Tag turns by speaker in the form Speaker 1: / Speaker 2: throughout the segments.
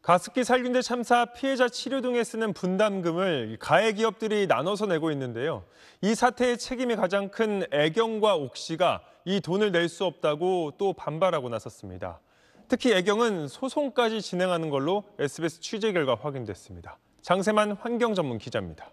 Speaker 1: 가습기 살균제 참사 피해자 치료 등에 쓰는 분담금을 가해 기업들이 나눠서 내고 있는데요. 이 사태의 책임이 가장 큰 애경과 옥시가 이 돈을 낼 수 없다고 또 반발하고 나섰습니다. 특히 애경은 소송까지 진행하는 걸로 SBS 취재 결과 확인됐습니다. 장세만 환경 전문 기자입니다.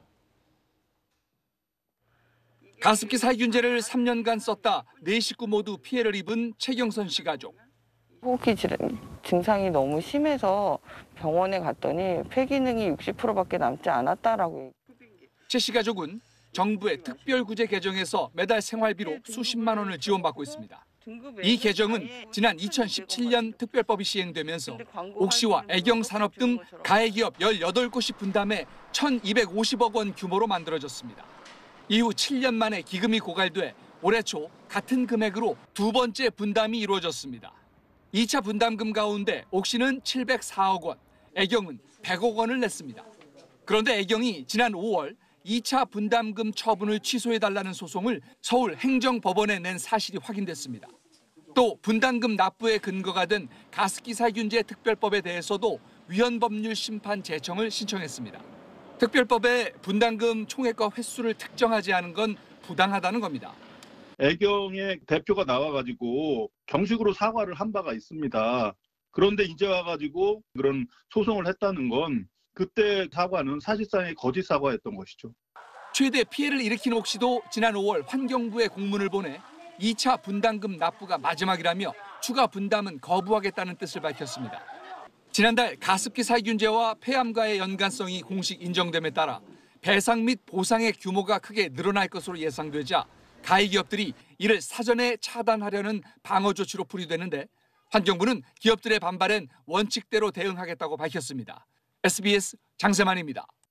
Speaker 2: 가습기 살균제를 3년간 썼다 4식구 모두 피해를 입은 최경선 씨 가족.
Speaker 3: 호흡기 증상이 너무 심해서 병원에 갔더니 폐기능이 60%밖에 남지 않았다라고.
Speaker 2: 최 씨 가족은 정부의 특별구제 개정에서 매달 생활비로 수십만 원을 지원받고 있습니다. 이 개정은 지난 2017년 특별법이 시행되면서 옥시와 애경산업 등 가해기업 18곳이 분담해 1,250억 원 규모로 만들어졌습니다. 이후 7년 만에 기금이 고갈돼 올해 초 같은 금액으로 두 번째 분담이 이루어졌습니다. 2차 분담금 가운데 옥시는 704억 원, 애경은 100억 원을 냈습니다. 그런데 애경이 지난 5월 2차 분담금 처분을 취소해달라는 소송을 서울행정법원에 낸 사실이 확인됐습니다. 또 분담금 납부의 근거가 된 가습기 살균제 특별법에 대해서도 위헌법률 심판 제청을 신청했습니다. 특별법에 분담금 총액과 횟수를 특정하지 않은 건 부당하다는 겁니다.
Speaker 4: 애경의 대표가 나와가지고 정식으로 사과를 한 바가 있습니다. 그런데 이제 와가지고 그런 소송을 했다는 건 그때 사과는 사실상의 거짓 사과였던 것이죠.
Speaker 2: 최대 피해를 일으킨 옥시도 지난 5월 환경부에 공문을 보내 2차 분담금 납부가 마지막이라며 추가 분담은 거부하겠다는 뜻을 밝혔습니다. 지난달 가습기 살균제와 폐암과의 연관성이 공식 인정됨에 따라 배상 및 보상의 규모가 크게 늘어날 것으로 예상되자 가해 기업들이 이를 사전에 차단하려는 방어 조치로 풀이되는데 환경부는 기업들의 반발엔 원칙대로 대응하겠다고 밝혔습니다. SBS 장세만입니다.